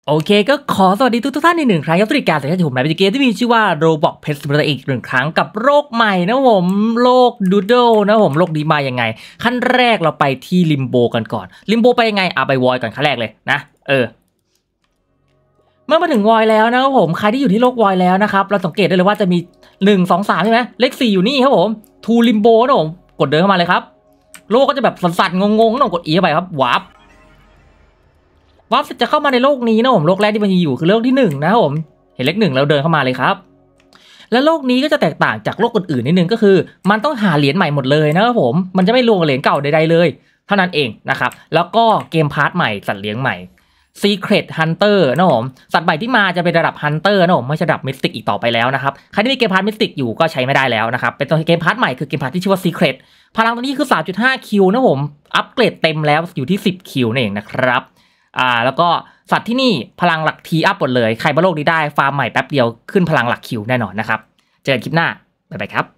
โอเคก็ขอสวัสดีทุกท่านอีกหนึ่งครั้งครับสวัสดีการสัญญาผมนายเป็นเกมที่มีชื่อว่า Roblox Pet Simulator อีกหนึ่งครั้งกับโลกใหม่นะผมโลก Doodle นะผมโลกนี้มายังไงขั้นแรกเราไปที่ลิมโบกันก่อนลิมโบไปยังไงไปวอยก่อนขั้นแรกเลยนะเมื่อมาถึงวอยแล้วนะครับผมใครที่อยู่ที่โลกวอยแล้วนะครับเราสังเกตได้เลยว่าจะมี1 2 3ใช่ไหมเลข4อยู่นี่ครับผมทูลิมโบนะผมกดเดินเข้ามาเลยครับโลกก็จะแบบสั่นๆงงๆนะผมกด E เข้าไปครับวาร์ปจะเข้ามาในโลกนี้นะผมโลกแรกที่มันอยู่คือโลกที่1นะครับผมเห็นเลข1แล้วเดินเข้ามาเลยครับและโลกนี้ก็จะแตกต่างจากโลกอื่นๆนิดนึงก็คือมันต้องหาเหรียญใหม่หมดเลยนะครับผมมันจะไม่รวมกับเหรียญเก่าใดๆเลยเท่านั้นเองนะครับแล้วก็เกมพาร์ทใหม่สัตว์เลี้ยงใหม่ Secret Hunter นะผมสัตว์ใหม่ที่มาจะเป็นระดับ Hunter นะผมไม่ใช่ระดับ Mystic อีกต่อไปแล้วนะครับใครที่มีเกมพาร์ท Mystic อยู่ก็ใช้ไม่ได้แล้วนะครับเป็นตัวเกมพาร์ทใหม่คือเกมพาร์ทที่ชื่อว่า Secret พลังตัวนี้คือ 3.5 คิวนะผมอัปเกรดเต็มแล้วอยู่ที่10คิวนั่นเองนะครับแล้วก็สัตว์ที่นี่พลังหลักทีอัพหมดเลยใครบนโลกนี้ได้ฟาร์มใหม่แป๊บเดียวขึ้นพลังหลักคิวแน่นอนนะครับเจอกันคลิปหน้าบ๊ายบายครับ